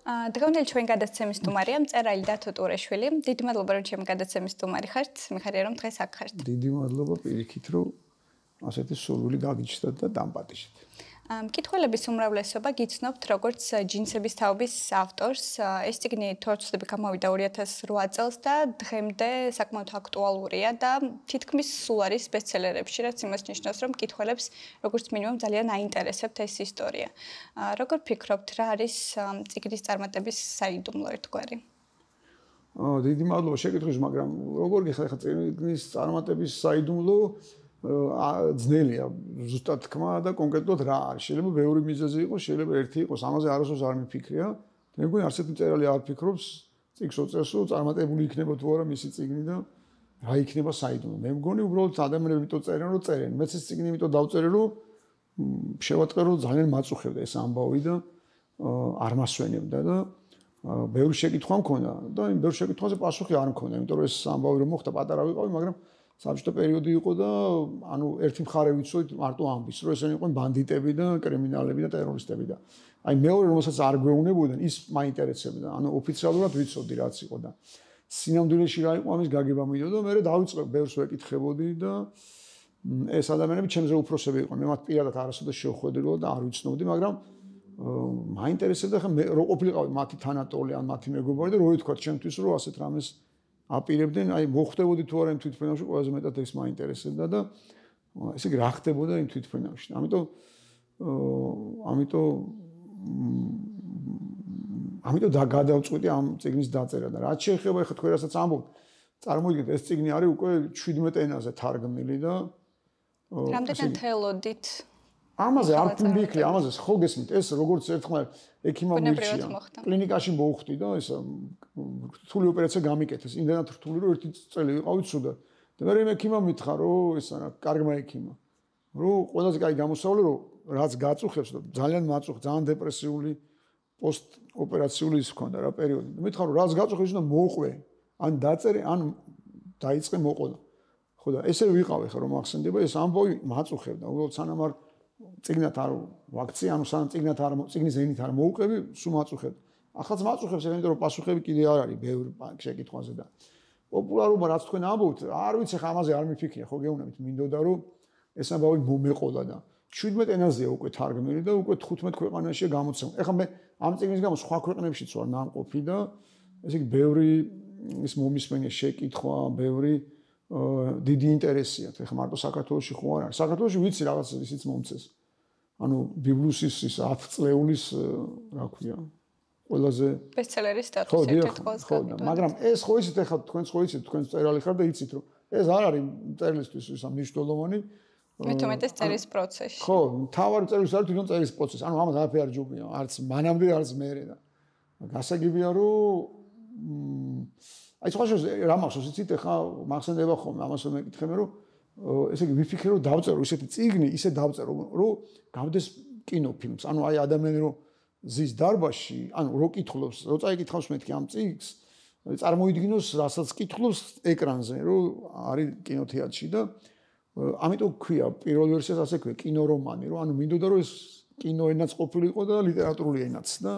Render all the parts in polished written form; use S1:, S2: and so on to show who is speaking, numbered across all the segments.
S1: დღევანდელი ჩვენ გადაცემის სტუმარია მწერალი დათო ტურაშვილი. დიდი მადლობა რომ ჩემი გადაცემის სტუმარი ხართ. მიხარია რომ დღეს აქ ხართ.
S2: დიდი მადლობა პირიქით რომ ასეთი სურვილი გაგიჩნდათ და დამპატიჟეთ.
S1: მკითხველების უმრავლესობა გიცნობთ როგორც ჯინსების თაობის ავტორს. ეს წიგნი თორცლები გამოვიდა 2008 წელს და დღემდე საკმაოდ აქტუალურია და თითქმის სულ არის ბესტსელერებში, რაც იმას ნიშნავს, რომ მკითხველებს როგორც მინიმუმ ძალიან აინტერესებთ ეს ისტორია. როგორ ფიქრობთ, რა არის წიგნის წარმატების საიდუმლო ერთგვარი?
S2: დიდი მადლობა შეკითხვის, მაგრამ როგორ გიხარ ხა წიგნის წარმატების საიდუმლო ძნელია ზუსტად თქმა და კონკრეტულად რა არის. შეიძლება ბევრი მიზეზი იყოს, შეიძლება ერთი იყოს, ამაზე არასდროს არ მიფიქრია. მე მგონი არც ერთი მწერალი არ ფიქრობს წიგნს ოწერს, რომ წარმატებული იქნება თუ არა მისი წიგნი და რა იქნება საიდუმლო. მე მგონი უბრალოდ ადამიანები იმიტომ წერენ, რომ წერენ. მეც ეს წიგნი იმიტომ დავწერე, რომ შევატყე, რომ ძალიან მაწუხებდა ეს ამბავი და არ მასვენებდა და ბევრი შეკითხვა მქონდა და იმ ბევრ შეკითხვაზე პასუხი არ მქონდა, იმიტომ რომ ეს ამბავი რომ მოხდა პატარა ვიყავი, მაგრამ საბჭოთა პერიოდი იყო და ანუ ერთი მხარე ვიცოდით მარტო ამბის, რომ ესენი იყვნენ ბანდიტები და კრიმინალები და ტერორისტები და აი მეორე რომელსაც არ გვეუბნებოდნენ, ის მაინტერესებდა. ანუ ოფიციალურად ვიცოდი რაც იყო და სინამდვილეში რა იყო ამის გაგება მინდოდა, მე დავიწყე ბევრს ვეკითხებოდი და ეს ადამიანები ჩემზე უფროსები იყვნენ. მე მათ პირადად არასოდეს შევხვედრილო და არ ვიცნობდი, მაგრამ მაინტერესებდა ხა მე რო ყოფილიყავი მათი თანატოლი ან მათი მეგობარი და რო ითქვათ ჩემთვის რომ ასეთ რამეს აპირებდნენ, აი მოხდებოდი თუ არა იმ თვითმფრინავში, ყველაზე მეტად ეს მაინტერესებდა და ესე იგი რა ხდებოდა იმ თვითმფრინავში. ამიტომ გადავწყვიტე ამ წიგნის დაწერა და რაც შეეხება ხა თქვენ რასაც ამბობთ, წარმოგიდგენთ ეს წიგნი არის უკვე 17 ენაზე თარგმნილი და
S1: რამდენად თელოდით
S2: ამაზე არ ვფიქრი, ამაზე ხო გესმით, ეს როგორც ერთხმად ექიმმა მირჩია. კლინიკაში მოვხვდი და ეს რთული ოპერაცია გამიკეთეს. იმდენად რთული, რომ ერთი წელი ვიყავი ცუდად. და მე ექიმმა მითხრა, რომ ეს არა, კარგმა ექიმმა. რომ ყველაზე კაი გამოსავალი, რომ რაც გაწუხებს და ძალიან მაწუხ, ძალიან დეპრესიული პოსტ-ოპერაციული ის ჰქონდა რა პერიოდი. და მითხრა, რომ რაც გაწუხებს უნდა მოყვე, ან დაწერე, ან დაიწყე მოყოლა. ხო და ესე ვიყავი ხა რომ ახსენდება, ეს ამბავი მაწუხებდა. უბრალოდ სანამ არ წიგნად არ ვაქცია, ანუ სანამ წიგნად არ წიგნის ენით არ მოუყევი, სულ მაწუხებდა. ახალს მაწუხებს, იმიტომ რომ პასუხები კიდე არ არის ბევრი შეკითხვაზე და პოპულარობა რაც თქვენ ამბობთ, არ ვიცი ხა ამაზე არ მიფიქრია, ხო გეუბნებით, მინდოდა რომ ეს ამბავი მომეყოლა და 17 ენაზეა უკვე თარგმნილი და უკვე 15 ქვეყანაშია გამოცემული. ეხლა მე ამ წიგნის გამო სხვა ქვეყნებშიც ვარ ნამყოფი და ესე იგი ბევრი ის მომისმენია შეკითხვა, ბევრი დიდი ინტერესია. ეხლა მარტო საქართველოში ხო არ არის. საქართველოში ვიცი რაღაც ისიც მომწეს. ანუ ბიბლუსის ის 10 წლეულის რა ქვია, ყველაზე
S1: ბესტსელერის სტატუსი ერთ-ერთ
S2: ხო, მაგრამ ეს ხო იცით ეხლა თქვენც ხო იცით, თქვენ წერალი ხარ და იცით რომ ეს არ არის წერლისთვის ის მნიშვნელოვანი.
S1: მithumetes წერის პროცესი.
S2: ხო, თავარი წერის არის თვითონ წერის პროცესი. ანუ ამას არაფერი არ ჯობია, არც მანამდე, არც მერე და გასაგებია რომ აი სხვა რა მახსოვს იცით ეხლა მახსენდება ხოლმე ამას რომ მეკითხები რომ ესე იგი ვიფიქრე რომ დავწერო ისეთი წიგნი, ისე დავწერო რომ გავდეს კინოფილმს. ანუ აი ადამიანი რომ ზის დარბაზში, ანუ რო კითხულობს, რო წაიკითხავს მეთქი ამ წიგნს, წარმოიდგინოს რასაც კითხულობს ეკრანზე, რომ არის კინოთეატრში და ამიტომ ქვია პირველ ვერსიას ასე ქვია კინორომანი, რომ ანუ მინდოდა რომ ეს კინოენაც ყოფილიყო და ლიტერატურული ენაც და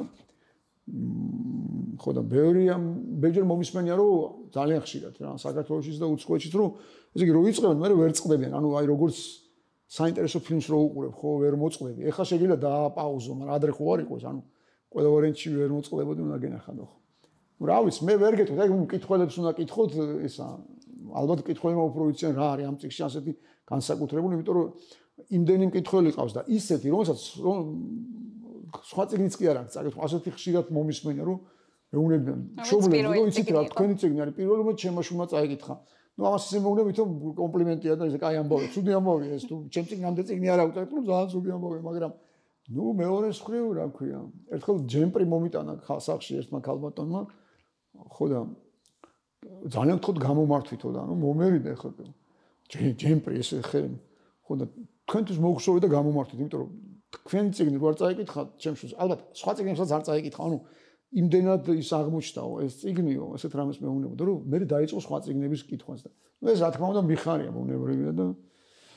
S2: ხო და ბევრჯერ მომისმენია რომ ძალიან ხშირად რა საქართველოშიც და უცხოეთშიც რომ ესე იგი რო იწყებენ მე ვერ წყდებიან ანუ აი როგორც საინტერესო ფილმს რო უყურებ ხო ვერ მოწყდები ეხლა შეიძლება დააპაუზო მაგრამ ადრე ხო არ იყო ეს ანუ ყველა ვარიანტში ვერ მოწყდებოდი უნდა გენახადო ხო რა ვიცი მე ვერ გეტყვით აი მკითხველებს უნდა კითხოთ ესა ალბათ მკითხველმა უფრო ვიციან რა არის ამ წიგნში ასეთი განსაკუთრებული იმიტომ რომ იმდენი მკითხველი ყავს და ისეთი რომელსაც სხვა წიგნიც კი არ აქვს წაკითხვა ასეთი ხშირად მომისმენია რომ მეუნებდნენ მშობლები რომ იცით რა თქვენი წიგნი არის პირველი რომ ჩემმა შვილმა წაიკითხა ну ამას ისე მეუბნებით რომ კომპლიმენტია და ეს კაი ამბავი ცუდი ამბავია ეს თუ ჩემ წიგნამდე წიგნი არ აქვს წაკითხული ძალიან ცუდი ამბავია მაგრამ ну მეორე მხრივ რა ქვია ერთხელ ჯემპრი მომიტანა სახლში ერთმა ქალბატონმა ხო და ძალიან გთხოვთ გამომართვითო და ანუ მომერიდა ხო ჯემპრი ესე ხელი ხო და თქვენთვის მოგხსოვე და გამომართვით იმიტომ რომ თქვენი წიგნი რო არ წაიკითხა ჩემს ალბათ სხვა წიგნებსაც არ წაიკითხა ანუ იმდენად ის აღმოჩნდაო ეს წიგნიო ესეთ რამეს მეუბნებოდა რომ მე დაიწყო სხვა წიგნების კითხვას და ეს რა თქმა უნდა მიხარია ბუნებრივია და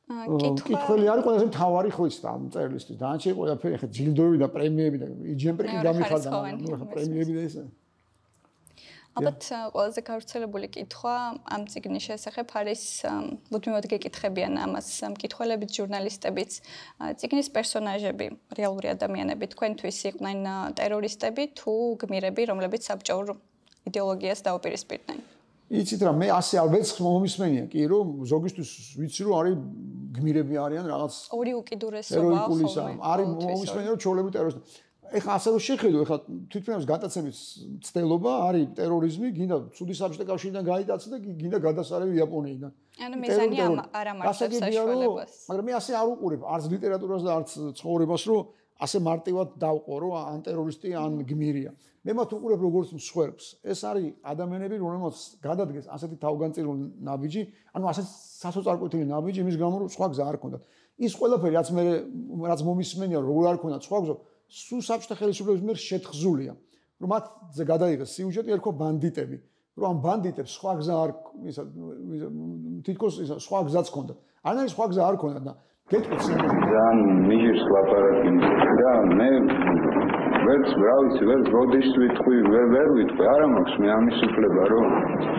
S2: კითხველი არის ყველაზე მთავარი ხო ის ამ წერილისთვის. დანარჩენი ყველაფერი ხა ჯილდოები და პრემიები და იჯემპრიკი გამიხარდა, მაგრამ პრემიები და ესე.
S1: ალბათ ყველაზე გავრცელებული კითხვა ამ წიგნის შესახებ არის მუდმივად გეკითხებიან ამას მკითხველებიც, ჟურნალისტებიც, წიგნის პერსონაჟები, რეალური ადამიანები თქვენთვის იყვნენ ტერორისტები თუ გმირები, რომლებიც საბჭოურ იდეოლოგიას დაუპირისპირდნენ.
S2: იცით რა, მე ასე ალბათ მომისმენია კი, რომ ზოგისთვის ვიცი რომ არის გმირები არიან რაღაც
S1: ორი უკიდურესობა
S2: ხოლმე. არის მომისმენია რომ ჩოლები ტერორისტები. ეხლა ასე რომ შეხედო, ეხლა თვითმფრინავის გატაცების ცდელობა არის ტერორიზმი, გინდა ცუდი საბჭოთა კავშირიდან გაიტაცა და გინდა გადასარევი იაპონიიდან.
S1: ანუ მიზანი არ ამართებს საშუალებას.
S2: მაგრამ მე ასე არ უყურებ არც ლიტერატურას და არც ცხოვრებას, რომ ასე მარტივად დავყო, რომ ან ტერორისტი, ან გმირია. მე მათ უყურებ როგორც მსხვერპლს. ეს არის ადამიანები, რომელმაც გადადგეს ასეთი თავგანწირული ნაბიჯი, ანუ ასეთი სასოწარკვეთილი ნაბიჯი, იმის გამო რომ სხვა გზა არ ქონდათ. ის ყველაფერი რაც მომისმენია, როგორ არ ქონდათ სხვა გზა, სულ საბჭოთა ხელისუფლების მიერ შეთხზულია. რომ მათზე გადაიღეს სიუჟეტი, ერქვა ბანდიტები. რომ ამ ბანდიტებს სხვა გზა არ თითქოს სხვა გზაც ქონდათ. არანაირი სხვა გზა არ ქონდათ და გეტყვით
S3: ძალიან მიჟირს ლაპარაკი და მე ვერც ვრავის ვერც როდის ვიტყვი ვერ ვიტყვი არა მაქვს მე ამის უფლება რომ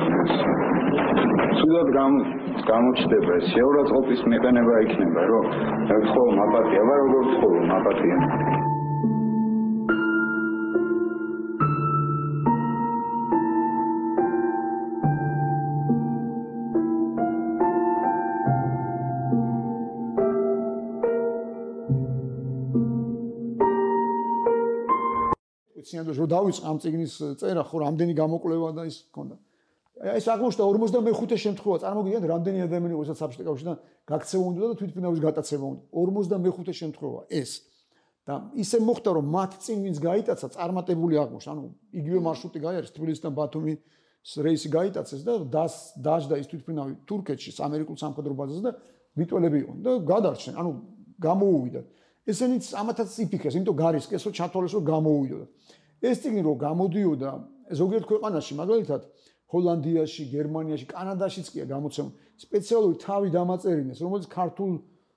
S3: სულად გამოჩნდება ეს შეურაცხყოფის მეყენება იქნება რომ ხო მაპატია ვარ როგორც ხო მაპატია
S2: რომ დავიწყე ამ წიგნის წერა, ხო რამდენი გამოკვლევა და ის ჰქონდა. ეს აღმოჩნდა 45-ე შემთხვევა, წარმოგიდგენთ, რამდენი ადამიანი იყო საბჭოთა კავშირიდან გაქცევა უნდა და თვითმფრინავის გატაცება უნდა. 45-ე შემთხვევა ეს. და ისე მოხდა, რომ მათ წინ ვინც გაიტაცა, წარმატებული აღმოჩნდა. ანუ იგივე მარშრუტი გაიარეს, თბილისიდან ბათუმის რეისი გაიტაცეს და დაждდა ის თვითმფრინავი თურქეთში, ამერიკულ სამხედრო ბაზაზე და ლიტველები იყვნენ და გადარჩნენ. ანუ გამოუვიდათ. ესენიც ამათაც იფიქრეს, იმიტომ გარისკეს, რომ ჩათვალეს, რომ გამოუვიდოდა. ეს წიგნი რო გამოდიოდა ზოგიერთ ქვეყანაში, მაგალითად ჰოლანდიაში, გერმანიაში, კანადაშიც კი გამოცემული სპეციალური თავი დამაწერინეს, რომელიც ქართულ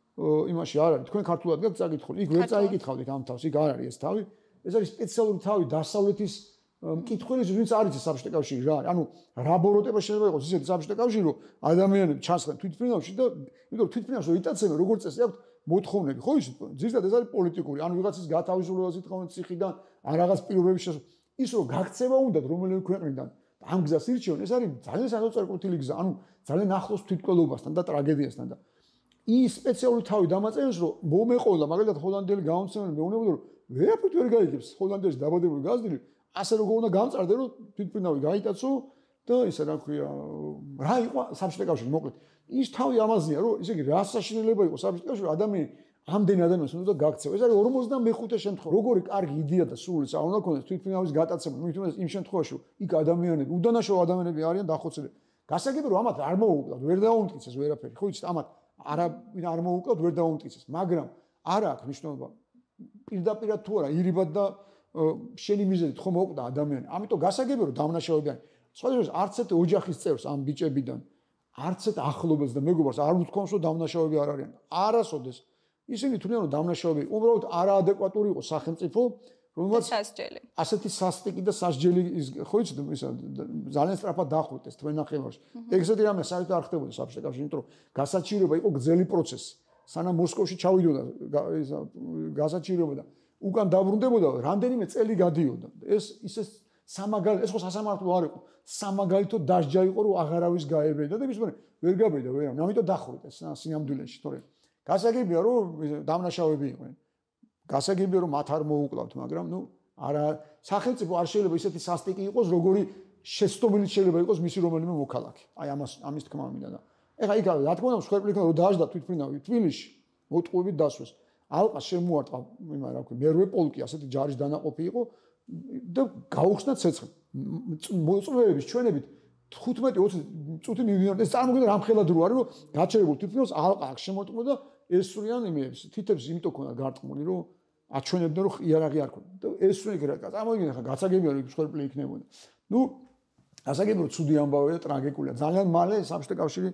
S2: იმაში არ არის. თქვენ ქართულად გაქვთ წაკითხული? იქ ვერ წაიკითხავდით ამ თავს, იქ არ არის ეს თავი. ეს არის სპეციალური თავი დასავლეთის მკითხველისთვის, ვინც არ იცის საბჭოთა კავშირი რა არის. ანუ რა ბოროტება შეიძლება იყოს ისეთი საბჭოთა კავშირი, რომ ადამიანები ჩასხდნენ თვითმფრინავში და იმიტომ თვითმფრინავს რო იტაცებენ, როგორც წესი აქვთ მოთხოვნები, ხო იცით? ზუსტად ეს არის პოლიტიკური. ანუ ვიღაცის გათავისუფლებას ითხოვენ ციხიდან, ან რაღაც პირობების შესაძლებლად. ის რომ გაქცევა უნდათ რომელიმე ქვეყნიდან, ამ გზას ირჩევენ, ეს არის ძალიან საზოგადოებრივი გზა, ანუ ძალიან ახლოს თვითმკვლელობასთან და ტრაგედიასთან და ის სპეციალური თავი დამაწერეს, რომ მომეყოლა, მაგალითად ჰოლანდიელი გამომცემელი მეუბნება, რომ ვერაფრით ვერ გაიგებს ჰოლანდიაში დაბადებული გაზრდილი, ასე როგორ უნდა გამწარდე, რომ თვითმფრინავი გაიტაცო და ისე რა ქვია, რა იყო საბჭოთა კავშირი, მოკლედ. ის თავი ამაზეა, რომ ისე იგი რა საშინელება იყო საბჭოთა კავშირში, ადამიანი ამდენი ადამიანს უნდა გაქცევა. ეს არის 45-ე შემთხვევა. როგორი კარგი იდეა და სულიც არ უნდა ქონდეს თვითმფრინავის გატაცება. მithumės იმ შემთხვევაში, იქ ადამიანები, უდანაშაულო ადამიანები არიან დახოცილები. გასაგებია, რომ ამათ არ მოუკლავთ, ვერ დაუმტკიცეს ვერაფერი. ხო იცით, ამათ არ მოუკლავთ, ვერ დაუმტკიცეს, მაგრამ არა აქვს მნიშვნელობა. პირდაპირად თუ არა, ირიბად და შენი მიზეზით ხომ მოუკვდა ადამიანი. ამიტომ გასაგებია, რომ დამნაშავეები არიან. სხვადასხვა არც ერთ ოჯახის წევრს ამ ბიჭებიდან, არც ერთ ახლობელს და მეგობარს არ უთქვამს, რომ დამნაშავეები არ არიან. არასოდეს ისინი თვლიან, რომ დამნაშავეები უბრალოდ არაადეკვატური იყო სახელმწიფო, რომელსაც ასეთი სასტიკი და სასჯელი ხო იცით, ძალიან სწრაფად დახვიტეს თქვენ ნახევარში. ეგეთი რამე საერთოდ არ ხდებოდა საბჭოთა კავშირში, იმიტომ რომ გასაჩივრება იყო გრძელი პროცესი. სანამ მოსკოვში ჩავიდოდა გასაჩივრება და უკან დაბრუნდებოდა, რამდენიმე წელი გადიოდა. ეს ისე სამაგალითო, ეს ხო სასამართლო არ იყო. სამაგალითო დასჯა იყო, რომ აღარავის გაებედა და იმის მერე ვერ გაბედა ვერამ. ამიტომ დახვიტეს სინამდვილეში, თორემ გასაგებია, რომ დამნაშავეები იყვნენ. გასაგებია, რომ მათ არ მოუკლავთ, მაგრამ ნუ არა, სახელმწიფო არ შეიძლება ისეთი სასტიკი იყოს, როგორი შეცდომილი შეიძლება იყოს მისი რომელიმე მოქალაქე. აი ამის თქმა მინდა და ეხლა იქ რა თქმა უნდა მსხვერპლი იქნება, რომ დაждდა თვითმფრინავი თბილისში, მოტყუებით დასვეს. ალყა შემოარტყა, რა ქვია, მერვე პოლკი, ასეთი ჯარის დანაყოფი იყო და გაუხსნა ცეცხლი. მოწვევების ჩვენებით 15-20 წუთი მივიდნენ. ეს წარმოგიდგენთ რამხელა დრო არის, რომ გაჩერებულ თვითმფრინავს ალყა აქ შემოტყვა და ესვრიან იმებს, თითებს იმიტომ ქონდა გარტყმული, რომ აჩვენებდნენ, რომ იარაღი არ ქონდა. და ესვრიან იქ რა, წარმოგიდგენთ ხა გაცაგებია, რომ მსხვერპლი იქნებოდა. ნუ გასაგებია, რომ ცუდი ამბავია და ტრაგიკულია. ძალიან მალე საბჭოთა კავშირი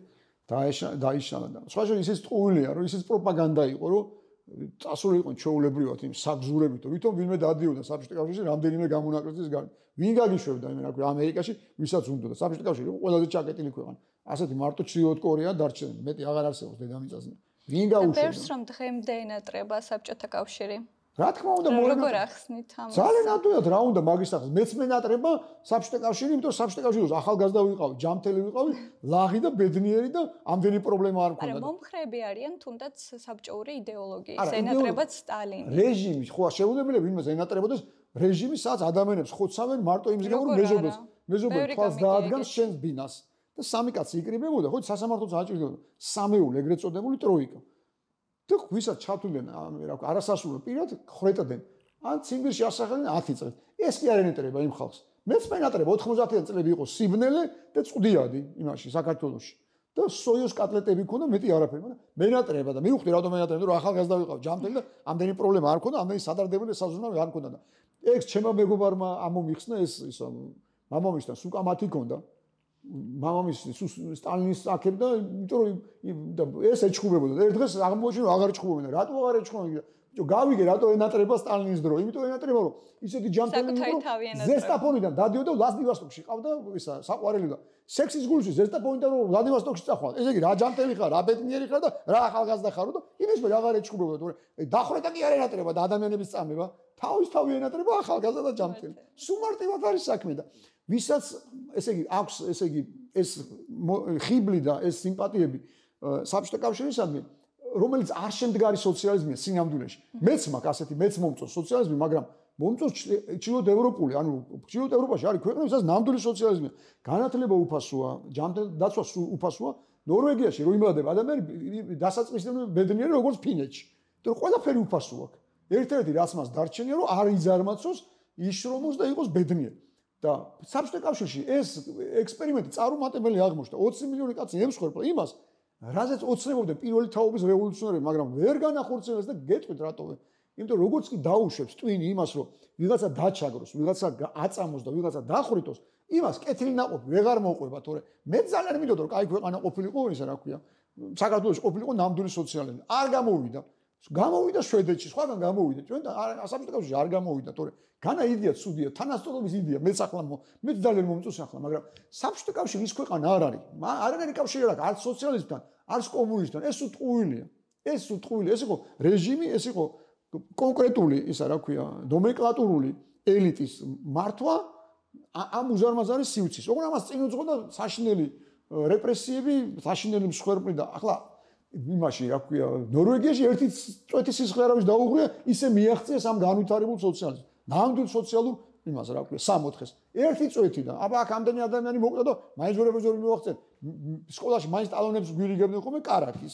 S2: დაიშალა და სხვა შორის ისიც ტყუილია, რომ ისიც პროპაგანდა იყო, რომ წასული იყო ჩვეულებრივად იმ საგზურებით, ვითომ ვინმე დადიოდა საბჭოთა კავშირში რამდენიმე გამონაკლისის გარდა. ვინ გაგიშვებდა იმენ რა ამერიკაში, ვისაც უნდა და საბჭოთა კავშირი იყო ყველაზე ჩაკეტილი ქვეყანა. ასეთი მარტო ჩრდილოეთ კორეა დარჩენილი, მეტი აღარ არსებობს დედამიწაზე. ვინ გაუშვებდა?
S1: ბევრს რომ დღემდე ენატრება საბჭოთა კავშირი.
S2: რა თქმა უნდა,
S1: როგორ ახსნით ამას?
S2: ძალიან ადვილად რა უნდა მაგის სახეს. მეც მენატრება საბჭოთა კავშირი, იმიტომ რომ საბჭოთა კავშირის ახალგაზრდა ვიყავი, ჯამთელი ვიყავი, ლაღი და ბედნიერი და ამდენი პრობლემა არ მქონდა.
S1: არა, მომხრეები არიან თუნდაც საბჭოური იდეოლოგიის, ენატრებაც სტალინი.
S2: რეჟიმი, ხო, შეუძლებელია ვინმე ენატრებოდეს რეჟიმი, სადაც ადამიანებს ხოცავენ მარტო იმის გამო, რომ მეზობელი თვალს დაადგანს შენს ბინას და სამი კაცი იკრიბებოდა, ხო, სასამართლოც აჭირდებოდა. სამეული ეგრეთ წოდებული ტროიკა. და ვისაც ჩათვლდნენ არასასრულო პირად ხრეტდნენ ან ციმბირში ასახელებდნენ 10 წელს. ეს კი არ ენატრება იმ ხალხს. მეც მენატრება 90-იან წლები იყო სიბნელე და წვდიადი იმაში საქართველოში. და სოიოს კატლეტები ქონდა მეტი არაფერი, მაგრამ მენატრება და მივხვდი რატომ მენატრება, რომ ახალგაზრდა ვიყავ, ჯამთელი და ამდენი პრობლემა არ ქონდა, ამდენი სადარდებელი საზრუნავი არ ქონდა და ეგ ჩემმა მეგობარმა ამომიხსნა ეს მამამისთან სუკა მათი ქონდა. მამამისი სტალინის აკებდა, იმიტომ რომ ეს ეჩხუბებოდა და ერთ დღეს აღმოჩნდა რომ აღარ ეჩხუბებოდა. რატო აღარ ეჩხუბებოდა? გავიგე რატო ენატრება სტალინის დრო, იმიტომ ენატრება რომ ისეთი ჯამთელი იყო ზესტაფონიდან დადიოდა ვლადივოსტოკში ყავდა ისა საყვარელი და სექსის გულში ზესტაფონიდან რომ ვლადივოსტოკში წახვალ. ესე იგი რა ჯამთელი ხარ, რა ბედნიერი ხარ და რა ახალგაზრდა ხარო და იმის მე აღარ ეჩხუბებოდა, თორე დახრეტა კი არ ენატრება და ადამიანების წამება, თავი ენატრება ახალგაზრდა და ჯამთელი. სუმარტივად არის საქმე და ვისაც ესე იგი აქვს ესე იგი ეს ხიბლი და ეს სიმპათიები საბჭოთა კავშირისადმი, რომელიც არ შემდგარი სოციალიზმია სინამდვილეში. მეც მაქვს ასეთი, მეც მომწონს სოციალიზმი, მაგრამ მომწონს ჩრდილოეთ ევროპული, ანუ ჩრდილოეთ ევროპაში არის ქვეყნები, სადაც ნამდვილი სოციალიზმია. განათლება უფასოა, ჯანმრთელობა დაცვა უფასოა. ნორვეგიაში რო იმლადება ადამიანები დასაწყისდნენ ბედნიერი როგორც ფინეთში. იმიტომ რომ ყველაფერი უფასო აქვს. ერთ-ერთი რაც მას დარჩენია, რომ არ იზარმაცოს, იშრომოს და იყოს ბედნიერი. და საბჭოთა კავშირში ეს ექსპერიმენტი წარუმატებელი აღმოჩნდა. 20 მილიონი კაცი ემსხვერპლა იმას, რაზეც ოცნებობდნენ პირველი თაობის რევოლუციონერები, მაგრამ ვერ განახორციელეს და გეტყვით რატომ? იმიტომ როგორც კი დაუშვებს ტვინი იმას, რომ ვიღაცა დაჩაგროს, ვიღაცა აწამოს და ვიღაცა დახვრიტოს, იმას კეთილი ნაყოფი ვეღარ მოყვება, თორე მე ძალიან მინდოდა რომ კაი ქვეყანა ყოფილიყო, ისა რა ქვია, საქართველოს ყოფილიყო ნამდვილი სოციალიზმი. არ გამოვიდა. გამოვიდა შვედეთში, სხვაგან გამოვიდა. ჩვენ საბჭოთა კავშირში არ გამოვიდა, თორე განა იდეა ცუდია, თანასწორობის იდეა, მეც ახლა მეც ძალიან მომწონს ახლა, მაგრამ საბჭოთა კავშირი ის ქვეყანა არ არის. არ არის კავშირი არც სოციალიზმთან, არც კომუნისტთან, ეს უტყუილია. ეს უტყუილია, ეს იყო რეჟიმი, ეს იყო კონკრეტული, ისა რა ქვია, ნომენკლატურული ელიტის მართვა ამ უზარმაზარი სივრცის. ოღონდ ამას წინ უძღოდა საშინელი რეპრესიები, საშინელი მსხვერპლი და ახლა იმაში რა ქვია, ნორვეგიაში ერთი წვეთი სისხლარავის დაუღრია, ისე მიაღწიეს ამ განვითარებულ სოციალიზმს. ნამდვილ სოციალურ იმას რა ქვია, 60-ეს. ერთი წვეთიდან. აბა აქ ამდენი ადამიანი მოკლა და მაინც ვერაფერი მოახცენ. სკოლაში მაინც ტალონებს გვირიგებდნენ ხოლმე კარაქის.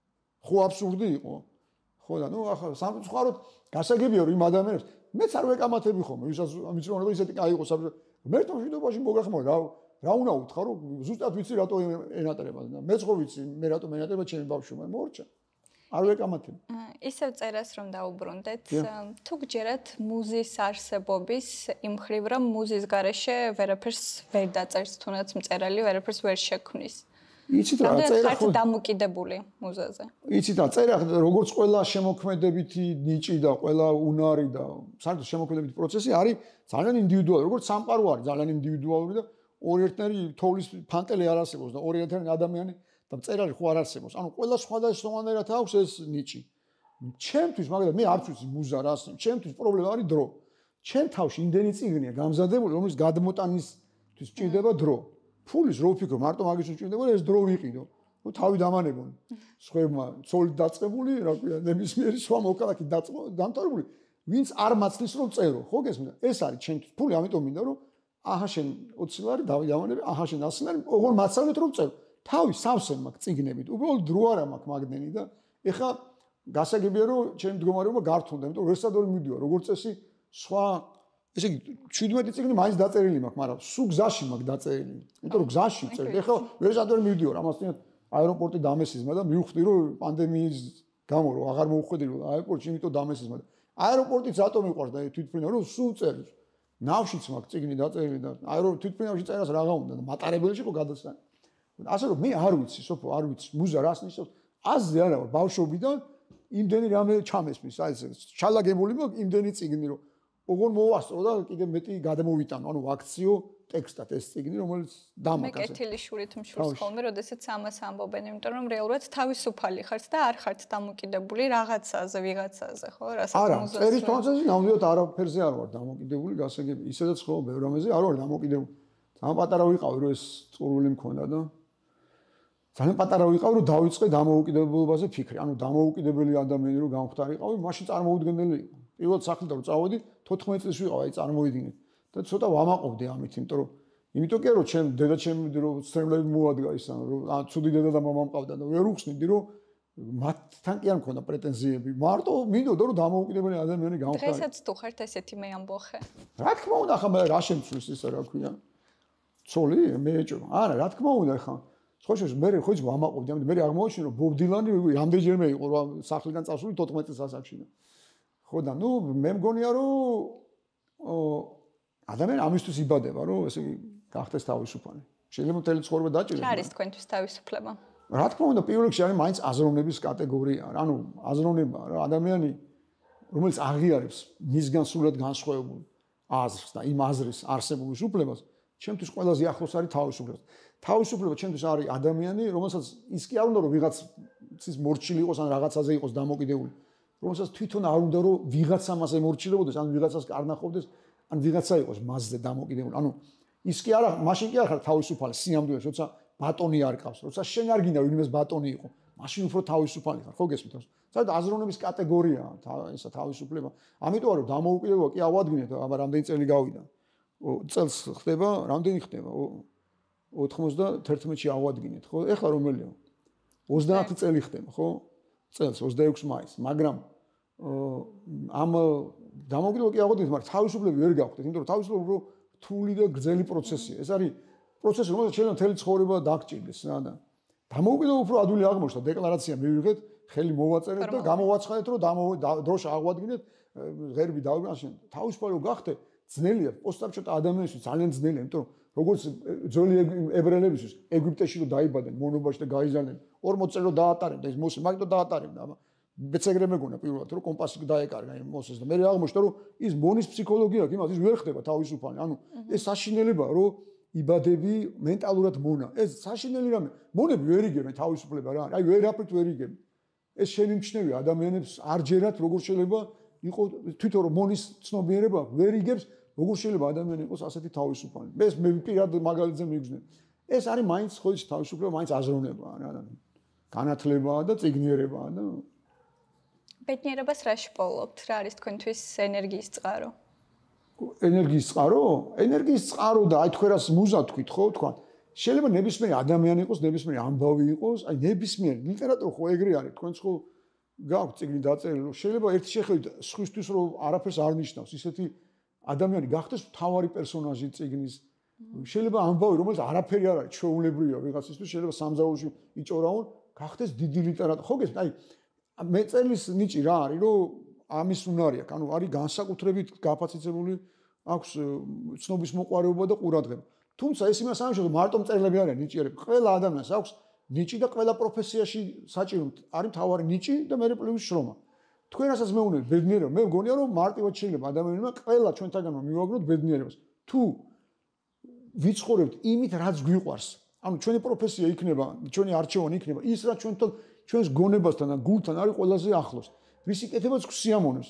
S2: ხო აბსურდი იყო. ხო და ნუ ახლა სამწუხაროდ გასაგებია რომ იმ ადამიანებს მეც არ ვეკამათები ხომ, ვისაც მიწრონება ისეთი კაი იყო საბჭოთა. მერტო მშვიდობაში მოგახმო რა უნდა უთხრა რომ ზუსტად ვიცი რატო ენატრება და მეც ხო ვიცი მე რატო ენატრება ჩემი ბავშვმა მორჩა. არ ვეკამათებ.
S1: ისევ წერას რომ დაუბრუნდეთ, თუ გჯერათ მუზის არსებობის იმ ხრივ რომ მუზის გარეშე ვერაფერს ვერ დაწერს, თუნდაც მწერალი ვერაფერს ვერ შექმნის.
S2: იცით რა წერა
S1: ხართ დამოკიდებული მუზაზე.
S2: იცით რა წერა როგორც ყველა შემოქმედებითი ნიჭი და ყველა უნარი და საერთოდ შემოქმედებითი პროცესი არის ძალიან ინდივიდუალური, როგორც სამყარო არის ძალიან ინდივიდუალური და ორი ერთნაირი თოვლის ფანტელი არ არსებობს და ორი ერთნაირი ადამიანი და მწერალი ხო არ არსებობს. ანუ ყველა სხვადასხვანაირად აქვს ეს ნიჭი. ჩემთვის მაგალითად მე არც ვიცი მუზა რას, ჩემთვის პრობლემა არის დრო. ჩემ თავში იმდენი წიგნია გამზადებული, რომლის გადმოტანისთვის სჭირდება დრო. ფულის რო ვფიქრო, მარტო მაგის უჭირდება ეს დრო ვიყიდო. ნუ თავი დამანებონი. სხვებმა ცოლით დაწყებული, რა ქვია, ნებისმიერი სხვა მოქალაქით დამთავრებული, ვინც არ მაცდის რომ წერო, ხო გესმენთ? ეს არის ჩემთვის ფული, ამიტომ მინდა რომ აჰა შენ 20 ლარი დავიდამანები, აჰა შენ 100 ლარი, ოღონდ მაცავლეთ რომ წერო. თავი სამსენ მაქვს წიგნებით. უბრალოდ დრო არა მაქვს მაგდენი და ეხა გასაგებია რომ ჩემი მდგომარეობა გართულდა, იმიტომ რომ ვერსადორი მიდივა, როგორც წესი სხვა ესე იგი 17 წიგნი მაინც დაწერილი მაქვს, მაგრამ სულ გზაში მაქვს დაწერილი. იმიტომ რომ გზაში წერდი. ეხლა ვერსადორი მიდივა, ამასთან აეროპორტი დამესიზმა და მივხვდი რომ პანდემიის გამო რომ აღარ მოუხვედრილო აეროპორტში, იმიტომ დამესიზმა და აეროპორტიც რატომ მიყვარს და თვითმფრინა რომ სულ წერს. ნავშიც მაქვს წიგნი დაწერილი და თვითმფრინავში წერას რაღა უნდა და მატარებელში ხო გადასცანი. ასე რომ მე არ ვიცი, სოფო, არ ვიცი, მუზა რას ნიშნავს? აზრი არა ვარ, ბავშვობიდან იმდენი რამე ჩამესმის, აი ეს ჩალაგებული მაქვს იმდენი წიგნი, რომ ოღონ მოვასწრო და კიდე მეტი გადამოვიტანო, ანუ ვაქციო ტექსტად ეს წიგნი, რომელიც დამაკაზე.
S1: მე კეთილი შურით მშურს ხოლმე, როდესაც ამას ამბობენ, იმიტომ რომ რეალურად თავისუფალი ხართ და არ ხართ დამოკიდებული რაღაცაზე, ვიღაცაზე, ხო? რასაც
S2: მუზაზე. არა, წერის თვალსაზრისით ნამდვილად არაფერზე არ ვარ დამოკიდებული, გასაგები, ისედაც ხო, ბევრ რამეზე არ ვარ დამოკიდებული. ძალიან პატარა ვიყავი, რომ ეს წურვილი მქონდა და ძალიან პატარა ვიყავი, რომ დავიწყე დამოუკიდებლობაზე ფიქრი. ანუ დამოუკიდებელი ადამიანი რო გამختارიყავი, მაშინ წარმოუდგენელი იყო. პირველად სახლიდან რო წავედი, 14 წლის ვიყავ, აი წარმოვიდგინეთ. და ცოტა ვამაყობდი ამით, იმიტომ კი რომ ჩემ დედაჩემი რომ სცენები მოადგა ისა, რომ ცუდი დედა და მამა მყავდა და ვერ უხსნიდი, რომ მათთან კი არ მქონდა პრეტენზიები. მარტო მინდოდა რომ დამოუკიდებელი ადამიანი გამختارიყო.
S1: დღესაც თუ ხართ ესეთი მეამბოხე.
S2: რა თქმა უნდა, ახლა მე რა შემცვლის ისა რა ქვია? ცოლი, მეეჭო. არა, რა თქმა უნდა, ახლა ხოშოს მე ხო იცი ვამაყობდი, ამიტომ მე აღმოჩინე რომ ბობ დილანი რამდენჯერმე იყო რა სახლიდან წასული 14 წლის ასაკში. ხო და მე მგონია რომ ადამიანი ამისთვის იბადება, რომ ესე იგი გახდეს თავისუფალი. შეიძლება მთელი ცხოვრება დაჭირდეს.
S1: რა არის თქვენთვის თავისუფლება?
S2: რა თქმა უნდა, პირველ რიგში არის მაინც აზროვნების კატეგორია. ანუ აზროვნება რა ადამიანი, რომელიც აღიარებს მისგან სრულად განსხვავებულ აზრს და იმ აზრის არსებობის უფლებას, ჩემთვის ყველაზე ახლოს არის თავისუფლება. თავისუფლება ჩემთვის არის ადამიანი, რომელსაც ის კი არ უნდა რომ ვიღაცის მორჩილი იყოს ან რაღაცაზე იყოს დამოკიდებული. რომელსაც თვითონ არ უნდა რომ ვიღაცა მასე მორჩილებოდეს, ან ვიღაცას კარნახობდეს, ან ვიღაცა იყოს მასზე დამოკიდებული. ანუ ის კი არა, მაშინ კი არ ხარ თავისუფალი სიამდვილეში, როცა ბატონი არ ყავს, როცა შენ არ გინდა ვინმეს ბატონი იყო, მაშინ უფრო თავისუფალი ხარ, ხო გესმით? საერთოდ აზროვნების კატეგორიაა ისა თავისუფლება. ამიტომ რომ დამოუკიდებლობა კი ავადგინეთ, აბა რამდენი წელი გავიდა. წელს ხდება, რამდენი ხდება? 91-ში ავადგინეთ, ხო? ეხლა რომელია? 30 წელი ხდება, ხო? წელს 26 მაისს, მაგრამ ამ დამოუკიდებლობა კი ავადგინეთ, მაგრამ თავისუფლება ვერ გავხდეთ, იმიტომ რომ თავისუფლება უფრო რთული და გრძელი პროცესია. ეს არის პროცესი, რომელსაც შეიძლება მთელი ცხოვრება დაგჭირდეს რა და დამოუკიდებლობა უფრო ადვილი აღმოჩნდა, დეკლარაცია მივიღეთ, ხელი მოვაწერეთ და გამოვაცხადეთ, რომ დროშა აღვადგინეთ, ღერბი დავიმაშენ. თავისუფალი რო გახდე, ძნელია, პოსტსაბჭოთა ადამიანისთვის ძალიან ძნელია, იმიტომ რომ როგორც ძველი ებრაელებისთვის ეგვიპტეში რო დაიბადნენ, მონობაში და გაიზარდნენ, 40 წელი რო დაატარებდა ეს მოსე, მაგით დაატარებდა, აბა ბეცეგრე მეგონა პირველად რომ კომპასი დაეკარგა იმ მოსეს და მე აღმოჩნდა რომ ის მონის ფსიქოლოგია აქვს, იმას ის ვერ ხდება თავისუფალი. ანუ ეს საშინელებაა რომ იბადები მენტალურად მონა. ეს საშინელი რამე. მონები ვერ იგებენ თავისუფლება რა არის. აი ვერაფრით ვერ იგებენ. ეს შეიმჩნევია ადამიანებს არ ჯერათ როგორ შეიძლება იყო თვითონ რომ მონის ცნობიერება ვერ იგებს როგორ შეიძლება ადამიანი იყოს ასეთი თავისუფალი. ეს მე პირად მაგალითზე მიგზნებ. ეს არის მაინც ხო ის თავისუფლება, მაინც აზროვნებაა რა. განათლებაა და წიგნიერებაა და
S1: ბედნიერებას რა შპოვლობთ? რა არის თქვენთვის ენერგიის წყარო?
S2: ენერგიის წყარო? ენერგიის წყარო და აი თქვენ რას მუზა თქვით, ხო, თქვა. შეიძლება ნებისმიერი ადამიანი იყოს, ნებისმიერი ამბავი იყოს, აი ნებისმიერი ლიტერატურა ხო ეგრე არის, თქვენც ხო გაქვთ წიგნი დაწერილი, რომ შეიძლება ერთი შეხედვით სხვისთვის რომ არაფერს არ ნიშნავს, ისეთი ადამიანი გახდეს მთავარი პერსონაჟი წიგნის. შეიძლება ამბავი, რომელიც არაფერი არ არის, ჩვეულებრივია ვიღაცისთვის, შეიძლება სამზაურში იჭორაონ, გახდეს დიდი ლიტერატორი. ხო გესმით? აი მე წერლის ნიჭი რა არის, რომ ამის უნარი აქვს, ანუ არის განსაკუთრებით გაფაციცებული აქვს ცნობის მოყვარეობა და ყურადღება. თუმცა ეს იმას ამჟღავნებს, რომ მარტო მწერლები არიან ნიჭიერები. ყველა ადამიანს აქვს ნიჭი და ყველა პროფესიაში საჭირო არის მთავარი ნიჭი და მე პლუს შრომა. თქვენ რასაც მეუბნებით ბედნიერება, მე მგონია რომ მარტივად შეიძლება ადამიანმა ყველა ჩვენთაგანმა მივაგნოთ ბედნიერებას. თუ ვიცხოვრებთ იმით, რაც გვიყვარს, ანუ ჩვენი პროფესია იქნება, ჩვენი არჩევანი იქნება ის, რაც ჩვენს გონებასთან და გულთან არის ყველაზე ახლოს. რის იკეთებაც გვსიამოვნებს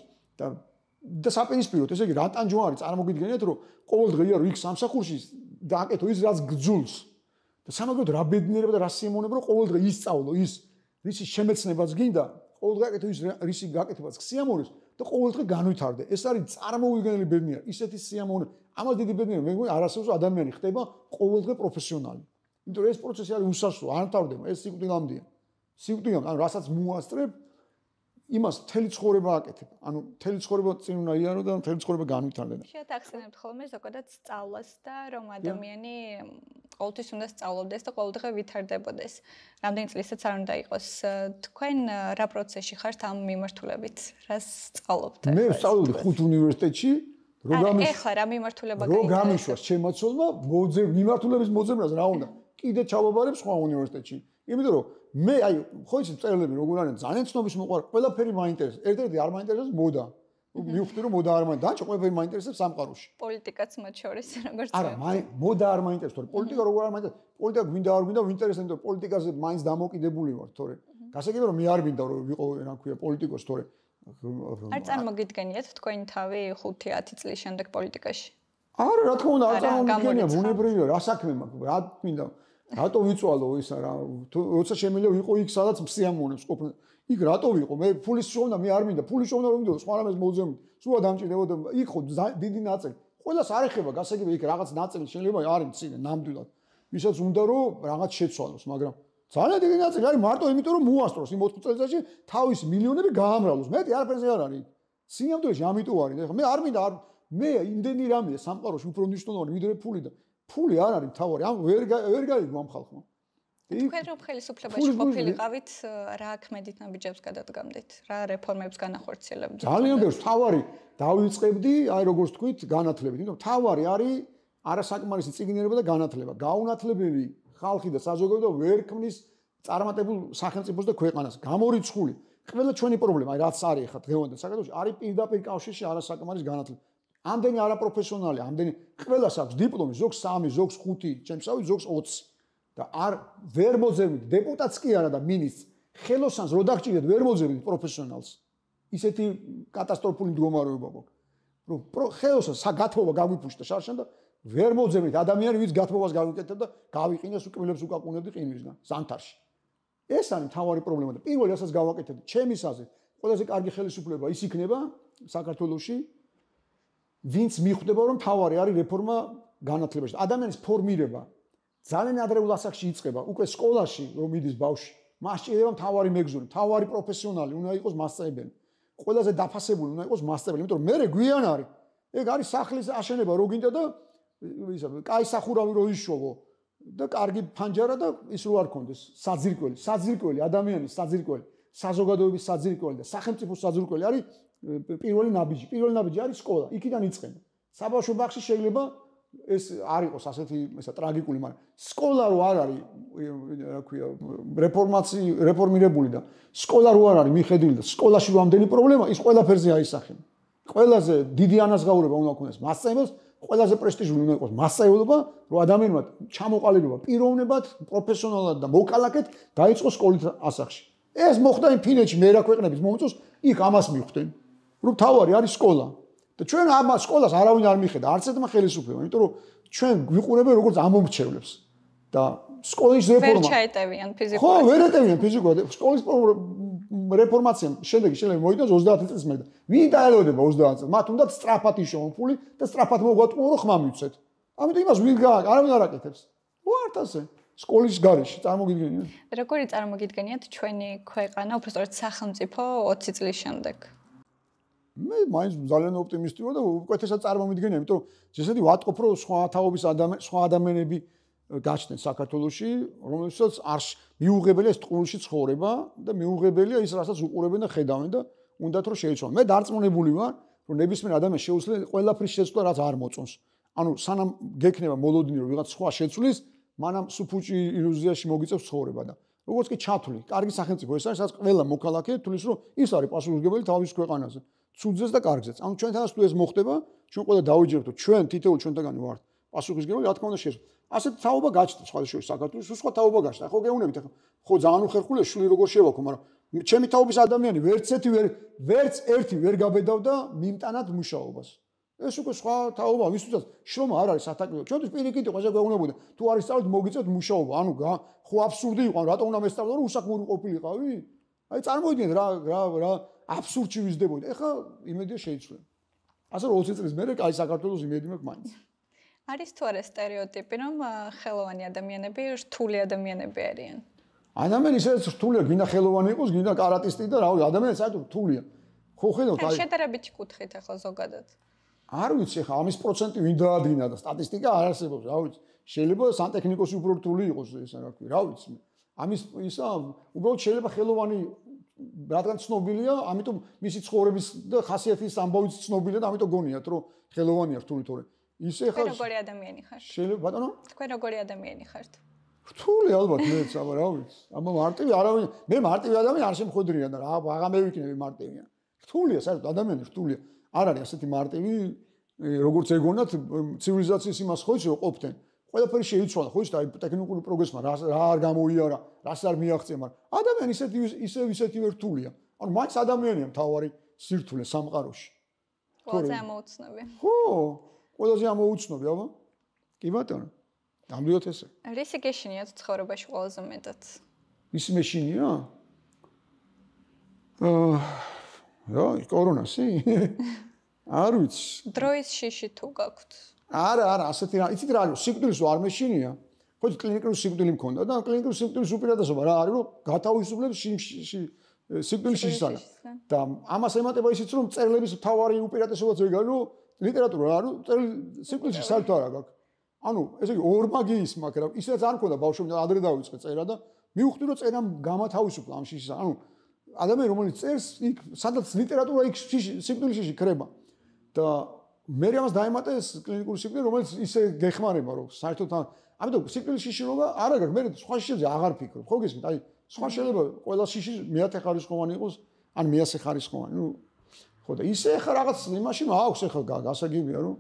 S2: და საპინისპიროდ, ესე იგი, რა ტანჯვა არის, წარმოგიდგენიათ, რომ ყოველ დღე იარო იქ სამსახურში დააკეთო ის, რაც გძულს. და სამაგოდ რა ბედნიერება და რა სიამოვნება, რომ ყოველ დღე ისწავლო ის, რისი შემეცნებაც გინდა, ყოველ დღე აკეთო ის, რისი გაკეთებაც გსიამოვნებს და ყოველ დღე განვითარდე. ეს არის წარმოვიდგენელი ბედნიერება, ისეთი სიამოვნება. ამას დიდი ბედნიერება, მე მგონი არასდროს ადამიანი ხდება ყოველ დღე პროფესიონალი. იმიტომ რომ ეს პროცესი არის უსასრულო, არ მთავრდება, ეს სიკვდილამდეა. სიკვდილამდე, ანუ რასაც მოასწრებ, იმას მთელი ცხოვრება აკეთებ. ანუ მთელი ცხოვრება წინ უნდა იარო და მთელი ცხოვრება განვითარდება.
S1: შეათახსენებთ ხოლმე ზოგადად სწავლას და რომ ადამიანი ყოველთვის უნდა სწავლობდეს და ყოველდღე ვითარდებოდეს. რამდენი წლისაც არ უნდა იყოს. თქვენ რა პროცესში ხართ ამ მიმართულებით? რას სწავლობთ?
S2: მე ვსწავლობდი 5 უნივერსიტეტში,
S1: ეხლა რა მიმართულება გაიგეთ?
S2: რომ გამიშვას ჩემაცოლმა მიმართულების მოძებნას რა უნდა. კიდე ჩავაბარებ სხვა უნივერსიტეტში. იმიტომ რომ მე აი ხო იცით წერილები როგორ არის ძალიან ცნობის მოყვარული, ყველაფერი მაინტერესებს. ერთ-ერთი არ მაინტერესებს მოდა. მივხვდი რომ მოდა არ მაინტერესებს, დაანჩა ყველაფერი მაინტერესებს სამყაროში.
S1: პოლიტიკაც მათ შორის როგორც
S2: არა, მოდა არ მაინტერესებს, თორე პოლიტიკა როგორ არ მაინტერესებს. პოლიტიკა გვინდა არ გვინდა, ვინტერესებს, იმიტომ რომ პოლიტიკაზე მაინც დამოკიდებული ვარ, თორე. გასაგებია რომ მე არ მინდა რომ ვიყო რა ქვია პოლიტიკოს, თორე
S1: არ წარმოგიდგენიათ თქვენი თავი 5-10 წლის შემდეგ პოლიტიკაში?
S2: არა, რა თქმა უნდა, არ წარმოგიდგენია, ბუნებრივია, რა საქმე მაქვს, რა მინდა, რატო ვიწვალო ისა რა, როცა შემიძლია ვიყო იქ, სადაც სიამოვნებს ყოფნა. იქ რატო ვიყო? მე ფულის შოვნა, მე არ მინდა, ფულის შოვნა რომ მინდო, სხვა რამეს მოუძებნი. სულა დამჭირდებოდა, იქ ხო დიდი ნაწილი. ყველას არ ეხება, გასაგებია იქ რაღაც ნაწილი შეიძლება არის მცირე, ნამდვილად. ვისაც უნდა რომ რაღაც შეცვალოს, მაგრამ ძალიან დიდი ნაწილი არის მარტო იმიტომ რომ მოასწროს იმ 4 წელიწადში თავისი მილიონები გაამრავლოს. მეტი არაფერზე არ არის. სინამდვილეში ამიტომ არის. ეხლა მე არ მინდა მე იმდენი რამეა სამყაროში უფრო მნიშვნელოვანი ვიდრე ფული და ფული არ არის მთავარი. ამ ვერ გაიგო ამ ხალხმა.
S1: თქვენ რომ ხელისუფლებაში ყოფილიყავით, რა აქმედით ნაბიჯებს გადადგამდით? რა რეფორმებს განახორციელებდით?
S2: ძალიან ბევრს მთავარი დავიწყებდი, აი როგორც თქვით, განათლებით. იმიტომ მთავარი არის არასაკმარისი წიგნიერება და განათლება. გაუნათლებელი ხალხი და საზოგადოება ვერ ქმნის წარმატებულ სახელმწიფოს და ქვეყანას. გამორიცხული. ყველა ჩვენი პრობლემა, აი რაც არის ახლა დღევანდელ საქართველოში, არის პირდაპირ კავშირში არასაკმარის განათლება. ამდენი არაპროფესიონალი, ამდენი ყველას აქვს დიპლომი, ზოგს 3, ზოგს 5, ჩემსავით ზოგს 20. და არ ვერ მოძებნით დეპუტატს კი არა და მინისტრს, ხელოსანს რო დაგჭირეთ ვერ მოძებნით პროფესიონალს. ისეთი კატასტროფული მდგომარეობა გვაქვს. რომ ხელოსანს გათბობა გაგვიფუშტა შარშან და ვერ მოძებნით ადამიანი, ვინც გათბობას გავიკეთებ და გავიყინეს უკმილებს უკაკუნებდი ყინვისგან, ზანთარში. ეს არის მთავარი პრობლემა და პირველი რასაც გავაკეთებდი, ჩემის აზრით, ყველაზე კარგი ხელისუფლება ის იქნება საქართველოში, ვინც მიხვდება რომ მთავარი არის რეფორმა განათლებაში. ადამიანის ფორმირება ძალიან ადრეულ ასაკში იწყება, უკვე სკოლაში რომ მიდის ბავშვი, მას სჭირდება მთავარი მეგზური, მთავარი პროფესიონალი, უნდა იყოს მასწავლებელი. ყველაზე დაფასებული უნდა იყოს მასწავლებელი, იმიტომ რომ მე გვიან არის. ეგ არის სახლის აშენება რო გინდა და ისა კაი სახურავი რო იშოვო და კარგი ფანჯარა და ის რო არ კონდეს საძირკველი ადამიანის საძირკველი, საზოგადოების საძირკველი და სახელმწიფოს საძირკველი არის პირველი ნაბიჯი. პირველი ნაბიჯი არის სკოლა, იქიდან იწყება. საბავშვო ბაღში შეიძლება ეს არ იყოს ასეთი ესა ტრაგიკული, მაგრამ სკოლა რო არ არის, რა ქვია, რეფორმირებული და სკოლა რო არ არის მიხედვილი და სკოლაში რო ამდენი პრობლემა, ის ყველაფერზე აისახება. ყველაზე დიდი ანაზღაურება უნდა ქონდეს მასწავლებელს, ყველაზე პრესტიჟული უნდა იყოს მასწავლებლობა, რომ ადამიანმა ჩამოყალიბება პიროვნებად, პროფესიონალად და მოკალაკედ დაიწყოს სკოლით ასაკში. ეს მოხდა იმ ფინეთში მერა ქვეყნების მომწონს, იქ ამას მიხვდნენ, რომ თავარი არის სკოლა. და ჩვენ ამ სკოლას არავინ არ მიხედა, არც ერთმა ხელისუფლებამ, იმიტომ რომ ჩვენ გვიყურებენ როგორც ამომრჩევლებს. და სკოლის რეფორმა
S1: ვერ ჩაეტევიან ფიზიკურად.
S2: ხო, ვერ ეტევიან ფიზიკურად. სკოლის რეფორმაციამ შემდეგ შეიძლება მოიდოს 30 წელს მერე. ვინ დაელოდება 30 წელს? მათ უნდათ სწრაფად იშოვონ ფული და სწრაფად მოგვატყუო რომ ხმა მივცეთ. ამიტომ იმას ვინ არავინ არ აკეთებს. უართ ასე. სკოლის გარეშე წარმოგიდგენიათ.
S1: როგორი წარმოგიდგენიათ ჩვენი ქვეყანა, უბრალოდ სახელმწიფო 20 წლის შემდეგ?
S2: მე მაინც ძალიან ოპტიმისტი ვარ და უკეთესად წარმომიდგენია, იმიტომ რომ ესეთი ვატყობ რომ სხვა ადამიანები გაჩნდნენ საქართველოში, რომელსაც არ მიუღებელია ეს ტყუილში ცხოვრება და მიუღებელია ის, რასაც უყურებენ და ხედავენ და უნდათ რომ შეიცვალონ. მე დარწმუნებული ვარ, რომ ნებისმიერ ადამიანს შეუძლია ყველაფრის შეცვლა, რაც არ მოწონს. ანუ სანამ გექნება მოლოდინი რომ ვიღაც სხვა შეცვლის, მანამ სუფუჭი ილუზიაში მოგიწევს ცხოვრება და როგორც კი ჩათვლი, კარგი სახელმწიფო ეს არის, სადაც ყველა მოქალაქე თulis რომ ის არის პასუხისმგებელი თავის ქვეყანაზე. ცუძეს და კარგზეც. ანუ ჩვენთანაც თუ ეს მოხდება, ჩვენ ყველა დავიჯერებთ, რომ ჩვენ თითოეულ ჩვენთაგანი ვართ პასუხისმგებელი, რა თქმა უნდა შეცვლა. ასეთ თაობა გაჩნდა სხვადასხვა საქართველოს, სხვა თაობა გაჩნდა. ხო გეუბნებით ახლა. ხო ძალიან უხერხულია შვილი როგორ შევაქო, მაგრამ ჩემი თაობის ადამიანი ვერც ერთი ვერ გაბედავდა მიმტანად მუშაობას. ეს უკვე სხვა თაობა, ვისთვისაც შრომა არ არის სათაკლო. ჩვენთვის პირიქით იყო, ესე გვეუბნებოდა, თუ არის სწავლით მოგიწევთ მუშაობა. ანუ ხო აბსურდი იყო, რატომ უნდა მესწავლო, რომ უსაქმური ყოფილიყავი? აი წარმოვიდგინეთ რა აბსურდში ვიზდებოდი. ეხლა იმედია შეიცვლება. ასე რომ 20 წლის მერე კაი საქართველოს იმედი მაქვს მაინც.
S1: არის თუ არა სტერეოტიპი, რომ ხელოვანი ადამიანები რთული ადამიანები არიან?
S2: ადამიანი ისედაც რთულია, გინდა ხელოვანი იყოს, გინდა კარატისტი და რა ვიცი, ადამიანი საერთოდ რთულია. ხო ხედავთ,
S1: აი შედარებით კუთხით ახლა ზოგადად.
S2: არ ვიცი, ახლა ამის პროცენტი ვინ დაადგინა და სტატისტიკა არ არსებობს, რა ვიცი. შეიძლება სანტექნიკოსი უფრო რთული იყოს ეს რა ქვია, რა ვიცი. ამის ისა უბრალოდ შეიძლება ხელოვანი რადგან ცნობილია, ამიტომ მისი ცხოვრების და ხასიათის ამბავიც ცნობილია და ამიტომ გონიათ, რომ ხელოვანია რთული თორე. ისე ხარ.
S1: თქვენ როგორი ადამიანი ხართ?
S2: შეიძლება ბატონო?
S1: თქვენ როგორი ადამიანი ხართ?
S2: რთული ალბათ მეც, აბა რა ვიცი. აბა მარტივი არავინ, მე მარტივი ადამიანი არ შემხვედრია და რა აღარ მევიქნები მარტივია. რთულია, საერთოდ ადამიანი რთულია. არ არის ასეთი მარტივი, როგორც ეგონათ ცივილიზაციის იმას ხო იცი რომ ყოფდნენ. ყველაფერი შეიცვალა, ხო იცი და აი ტექნიკური პროგრესმა რა არ გამოიარა, რას არ მიაღწია, მაგრამ ადამიანი ისეთივე რთულია. ანუ მაინც ადამიანია მთავარი სირთულე სამყაროში.
S1: ყველაზე ამოუცნობი.
S2: ხო, ყველაზე ამოუცნობი, აბა. კი ბატონო. ნამდვილად ესე.
S1: რისი გეშინიათ ცხოვრებაში ყველაზე მეტად?
S2: ისი მეშინია? კორონასი? არ ვიცი.
S1: დროის შიში თუ გაქვთ?
S2: არა, ასეთი რა, იცით რა არის, სიკვდილის არ მეშინია. ხო, კლინიკური სიკვდილი მქონდა და კლინიკური სიკვდილის უპირატესობა რა არის, რომ გათავისუფლებს სიკვდილის შიშსა. და ამას ემატება ისიც, რომ წერილების მთავარი უპირატესობაც ეგ არის, რომ ლიტერატურა რა არის, სიკვდილში საერთოდ არ აქვს. ანუ ესე იგი ორ მაგიის მაგრამ ისედაც არ მქონდა ბავშვობიდან ადრე დავიწყე წერა და მივხვდი რომ წერამ გამათავისუფლა ამ შიშისა. ანუ ადამიანი რომელიც წერს იქ სადაც ლიტერატურა იქ სიკვდილში ქრება და მე ამას დაემატა ეს კლინიკური სიკვდილი რომელიც ისე გეხმარება რომ საერთოდ ამიტომ სიკვდილის შიში როა არა გაქვს მე სხვა შიშებზე აღარ ფიქრობ ხო გესმით აი სხვა შეიძლება ყველა შიში მეათე ხარისხოვანი იყოს ან მეასე ხარისხოვანი ნუ ხო და ისე ხა რაღაც იმაში მაქვს ახლა გასაგებია რომ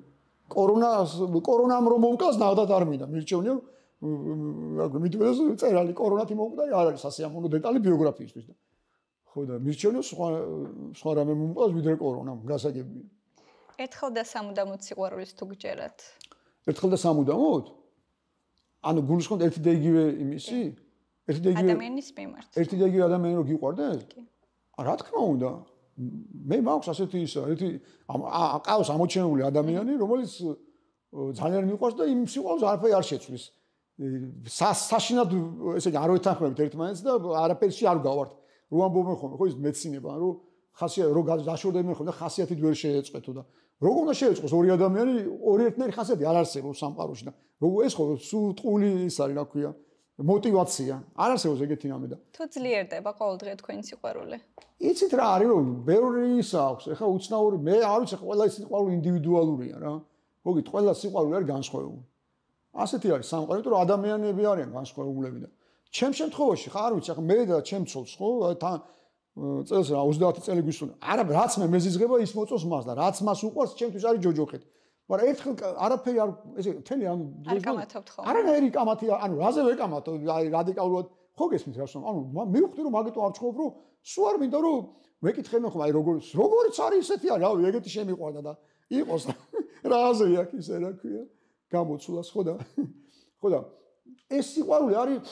S2: კორონამ რომ მომკლას ნახდათ არ მინდა მირჩევნია მითქვეს წერალი კორონათი მომკვდა არ არის სასიამოვნო დეტალი ბიოგრაფიისთვის და ხო და მირჩევნია სხვა რამე მომკლას ვიდრე კორონამ გასაგებია
S1: ერთხელ და სამუდამოდ სიყვარულის თუ გჯერათ
S2: ერთხელ და სამუდამოდ ანუ გულისხმობთ ერთი და იგივე იმისი ერთი და იგივე
S1: ადამიანის მიმართ
S2: ერთი და იგივე ადამიანი რო გიყვარდეს რა თქმა უნდა მე მაქვს ასეთი ისა ერთი ყავს ამოჩენილი ადამიანი რომელიც ძალიან მიყვარს და იმ სიყვარულს არაფერი არ შეცვლის საშინად ესე იგი არ ვეთანხმებით ერთმანეთს და არაფერში არ გავართ რო ამბობენ ხოლმე ხო ის მეცინება რომ ხასიათი რო დაშორდნენ ხოლმე და ხასიათით ვერ შეეწყვეტო და როგორ უნდა შეეწყვეს ორი ადამიანი ორი ერთნაირი ხასიათი არ არსებობს სამყაროში და როგორ ეს ხო სულ ტყული ის არის რა ქვია мотивация არ არსებობს ეგეთი რამე და
S1: თუ ძლიერდება ყოველდღე თქვენი სიყვარული
S2: იცით რა არის რომ ბევრი ის აქვს ეხლა უცნაური მე არ ვიცი ყველა სიყვარული ინდივიდუალურია რა მოგით ყველა სიყვარული არის განსხვავებული ასეთი არის სამყარო იმიტომ რომ ადამიანები არიან განსხვავებულები და ჩემ შემთხვევაში ხა არ ვიცი ახლა მე და ჩემ ცოლს ხო თან წელს რა 30 წელი გვისურვებია არა რაც მე მეზიზღება ის მოწოს მას და რაც მას უყვარს ჩემთვის არის ჯოჯოხეთი მაგრამ ერთხელ არაფერი არ ესე თელი ამ არანაირი კამათი ანუ რაზე ვეკამათო აი რადიკალურად ხო გესმით რა ვსვამ ანუ მივხვდი რომ მაგიტო არ ჩხობ რომ სულ არ მინდა რომ ვეკითხები ხომ აი როგორიც არის ისეთი არა რავი ეგეთი შემიყვარდა და იყოს რაზე აქ ისე რა ქვია გამოცულას ხო და ეს სიყვარული არის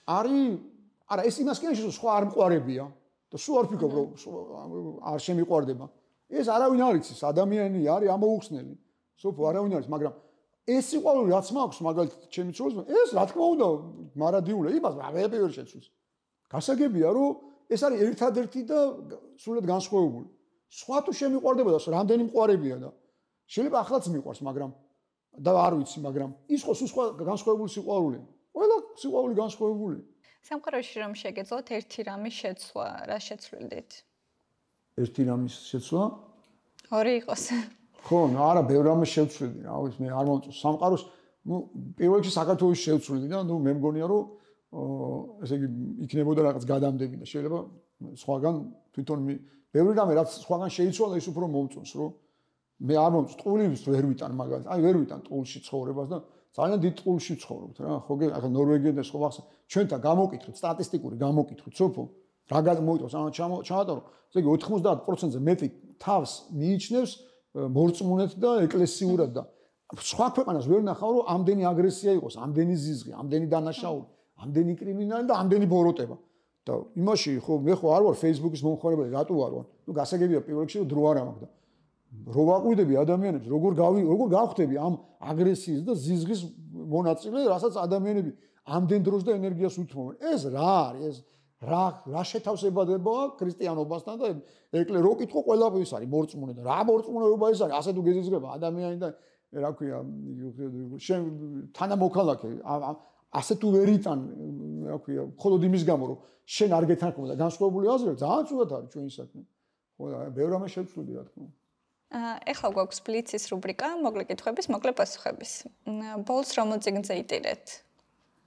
S2: არა ეს იმას კი არა სხვა არ მყარებია და სულ არ ფიქრობ რომ არ შემიყვარდება ეს არავინ არ იცის ადამიანი არის ამოუხსნელი სოფო არავინ არის მაგრამ ეს სიყვარული რაც მაქვს მაგალითად ჩემი ცოლის ეს რა თქმა უნდა მარადიულია იმას აღები ვერ შეცვლის გასაგებია რომ ეს არის ერთადერთი და სულად განსხვავებული სხვა თუ შემიყვარდება და რამდენი მყარებია და შეიძლება ახლაც მიყვარს მაგრამ და არ ვიცი მაგრამ ის ხო სხვა განსხვავებული სიყვარულია ყველა სიყვარული განსხვავებულია
S1: სამყაროში რომ შეგეძლოთ ერთი რამის შეცვლა რა შეცვლილდით
S2: ერთი რამის შეცვლა
S1: ორი იყოს
S2: ხო, არა, ბევრ რამეს შევცვლიდი, რა ვიცი, მე არ მომწონს სამყაროს, ნუ პირველ რიგში საქართველოს შევცვლიდი და ნუ მე მგონია რომ ესე იგი იქნებოდა რაღაც გადამდები და შეიძლება სხვაგან თვითონ ბევრი რამე რაც სხვაგან შეიცვალა ის უფრო მომწონს, რომ მე არ მომწონს ტყუილს ვერ ვიტან მაგალითად, აი ვერ ვიტან ტყულში ცხოვრებას და ძალიან დიდ ტყულში ვცხოვრობთ რა, ხო ახლა ნორვეგია და სხვა ახლა ჩვენთან გამოკითხეთ სტატისტიკური გამოკითხეთ სოფო რა გამოიწვევს ანუ ჩამატარო ესე იგი 90%-ზე მეტი თავს მიიჩნევს მორწმუნეთ და ეკლესიურად და სხვა ქვეყანას ვერ ნახავ რომ ამდენი აგრესია იყოს, ამდენი ზიზღი, ამდენი დანაშაული, ამდენი კრიმინალი და ამდენი ბოროტება. და იმაში ხო მე ხო არ ვარ Facebook-ის მომხმარებელი, რატო არ ვარ? ნუ გასაგებია პირველ რიგში რომ დრო არ მაქვს და რო ვაკვირდები ადამიანებს, როგორ გავხვდები ამ აგრესიის და ზიზღის მონაწილე, რასაც ადამიანები ამდენ დროს და ენერგიას უთმობენ. ეს რა არის? ეს რა შეთავსებადებაა ქრისტიანობასთან და ეკლე რო კითხო ყველა ის არის მორწმუნე და რა მორწმუნეობა ეს არის ასე თუ გეზიზღება ადამიანი და რა ქვია შენ თანამოქალაქე ასე თუ ვერ იტან რა ქვია მხოლოდ იმის გამო რომ შენ არ გეთანხმება და განსხვავებული აზრი ძალიან ცუდად არის ჩვენი საქმე ხო და ბევრ რამეს შევცვლიდი რა თქმა უნდა
S1: ეხლა გვაქვს ბლიცის რუბრიკა მოკლე კითხვების მოკლე პასუხების ბოლოს რომ მოძიგნზე იტირეთ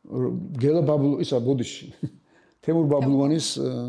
S2: გელა ბაბლუ ისა ბოდიში. თემურ ბაბლუანის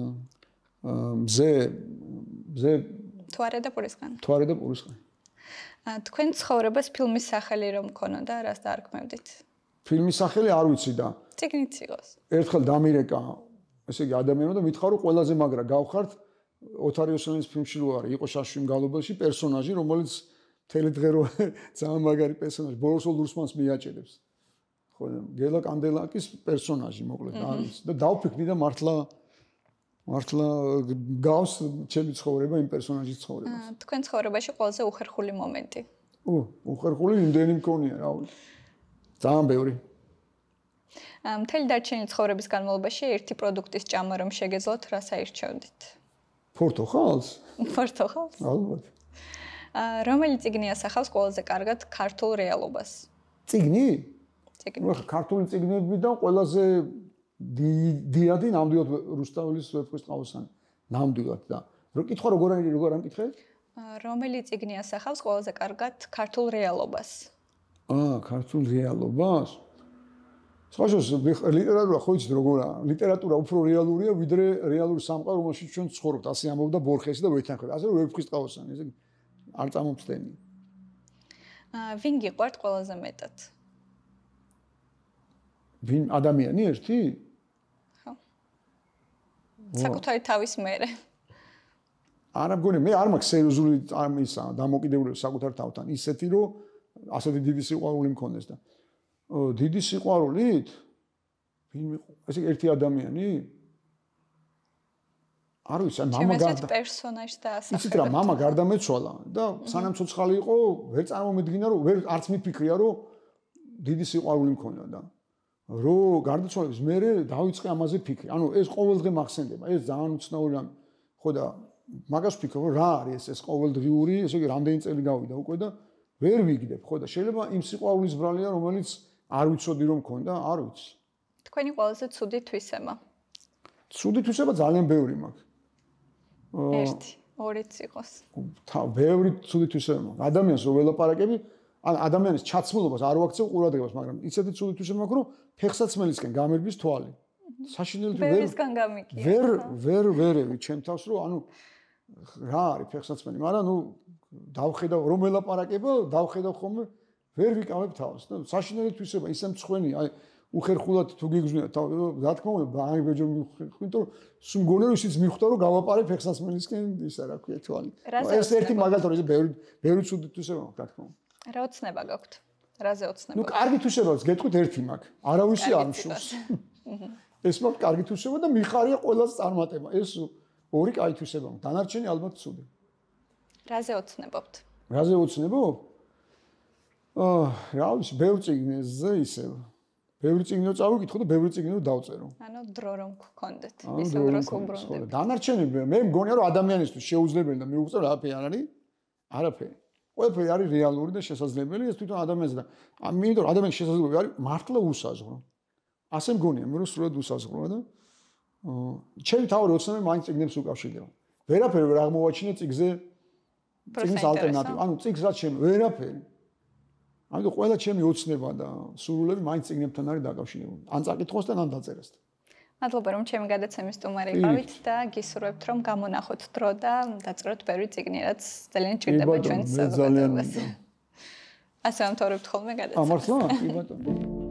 S2: მზე
S1: თვარე და პურისხანი.
S2: თვარე და პურისხანი.
S1: თქვენ ცხოვრებას ფილმის სახელი რომ ქონოდა, რას დაარქმევდით?
S2: ფილმის სახელი არ ვიცი და
S1: წიგნიც იყოს.
S2: ერთხელ დამირეკა, ესე იგი ადამიანმა და მითხარო ყველაზე მაგრა გავხართ ოთარიოსელის ფილმში რო არის, იყო შაშვი მგალობელში პერსონაჟი, რომელიც მთელი დღე რო ძალიან მაგარი პერსონაჟი, ბოლოს ლურსმანს მიაჭედებს. ხო, გელა კანდელაკის პერსონაჟი მოკლედ არის და დავფიქრდი და მართლა გავს ჩემი ცხოვრება იმ პერსონაჟის ცხოვრებას.
S1: თქვენ ცხოვრებაში ყველაზე უხერხული მომენტი?
S2: უხერხული იმდენი მქონია, რა ვიცი. ძალიან ბევრი.
S1: მთელი დარჩენილი ცხოვრების განმავლობაში ერთი პროდუქტის ჭამა რომ შეგეძლოთ, რას აირჩევდით?
S2: ფორტოხალს?
S1: ფორტოხალს?
S2: ალბათ.
S1: რომელი წიგნი ასახავს ყველაზე კარგად ქართულ რეალობას?
S2: წიგნი?
S1: წიგნი.
S2: ქართული წიგნებიდან ყველაზე დიადი ნამდვილად რუსთაველის ვეფხვის ტყავოსანი. ნამდვილად და კითხვა როგორ ამკითხეთ?
S1: რომელი წიგნი ასახავს ყველაზე კარგად ქართულ რეალობას?
S2: ქართულ რეალობას? სხვაშორის ლიტერატურა ხო იცით როგორაა? ლიტერატურა უფრო რეალურია, ვიდრე რეალური სამყარო, რომელშიც ჩვენ ცხოვრობთ. ასე ამბობდა ბორხესი და ვეთანხმები. ასე ვეფხვის ტყავოსანი, ესე არ წამომწდენი.
S1: ვინ გიყვართ ყველაზე მეტად?
S2: ვინ ადამიანი ერთი?
S1: ხო. საკუთარი თავის მერე.
S2: არა მგონი, მე არ მაქვს სერიოზული ისა დამოკიდებულება საკუთარ თავთან, ისეთი რომ ასეთი დიდი სიყვარული მქონდეს და დიდი სიყვარულით ვინ ესე ერთი ადამიანი? არ ვიცი, მამა გარდა
S1: პერსონაჟს და ასახავს.
S2: იცით რა, მამა გარდამეცვალა და სანამ ცოცხალი იყო, ვერ წარმომედგინა რომ ვერ არც მიფიქრია რომ დიდი სიყვარული მქონდა და რო გარდაცვალების მერე დავიწყე ამაზე ფიქრი. ანუ ეს ყოველდღე მახსენდება, ეს ძალიან უცნაური რამე. ხო და მაგას ვფიქრობ, რა არის ეს ყოველდღიური, ესე იგი რამდენი წელი გავიდა უკვე და ვერ ვიგდებ, ხო და შეიძლება იმ სიყვარულის ბრალია, რომელიც არ ვიცოდი რომ მქონდა, არ ვიცი.
S1: თქვენი ყველაზე ცუდი თვისება?
S2: ცუდი თვისება ძალიან ბევრი მაქვს.
S1: ერთი, ორიც იყოს.
S2: ბევრი ცუდი თვისება მაქვს. ადამიანს რო ველაპარაკები, ან ადამიანის ჩაცმულობას არ ვაქცევ ყურადღებას, მაგრამ ისეთი ცუდი თვისება მაქვს, რომ ფეხსაცმელისკენ გამერბის თვალი. საშინელი
S1: ბევრისგან გამიკია.
S2: ვერევი ჩემ თავს რომ ანუ რა არის ფეხსაცმელი, მაგრამ ნუ დავხედავ რომ ველაპარაკება, დავხედავ ხოლმე ვერ ვიკავებ თავს და საშინელი თვისება ისე მწხვენი, აი უხერხულად თუ გიგზნია რა თქმა უნდა, აი ბეჯო მიხვითო სულ მგონი რომ ისიც მიხვდა რომ გავაპარე ფეხსაცმელისკენ ისა რა ქვია თვალი. ეს ერთი მაგალითად ეს ბევრი ცუდი თვისება მაქვს, რა თქმა უნდა.
S1: რა ოცნება გაქვთ? რაზე ოცნება?
S2: ნუ კარგი თვისებაც გეტყვით ერთი მაქვს. არავისი არ მშობს. ეს მაქვს კარგი თვისება და მიხარია ყველას წარმატება. ეს ორი კაი თვისება მაქვს. დანარჩენი ალბათ ცუდი.
S1: რაზე ოცნებობთ?
S2: რაზე ოცნებობ? რა ვიცი, ბევრ წიგნზე ისევ. ბევრი წიგნი წავიკითხო და ბევრი წიგნი დავწერო.
S1: ანუ დრო რომ გქონდეთ, ისე დროს უბრუნდებით.
S2: დანარჩენი მე მგონია რომ ადამიანისთვის შეუძლებელი და მიუღწევ რაფერი არ არის? არაფერი. ყველაფერი არის რეალური და შესაძლებელი, ეს თვითონ ადამიანზე და ამიტომ ადამიანის შესაძლებლობა არის მართლა უსაზღვრო. ასე მგონია, მე რომ სრულად უსაზღვროა და ჩემი თავი ოცნება მაინც წიგნებს უკავშირდება. ვერაფერი ვერ აღმოვაჩინე წიგნზე წიგნის ალტერნატივა. ანუ წიგნს რაც ჩემი ვერაფერი. ამიტომ ყველა ჩემი ოცნება და სურვილები მაინც წიგნებთან არის დაკავშირებული. ან წაკითხოსთან, ან დაწერასთან.
S1: მადლობა რომ ჩემი გადაცემის სტუმარი იყავით და გისურვებთ რომ გამონახოთ დრო და დაწეროთ ბევრი წიგნი, რაც ძალიან ჭირდება ჩვენს საზოგადოებას. ასე ამთავრებთ ხოლმე გადაცემას.
S2: მართლა? კი ბატონო.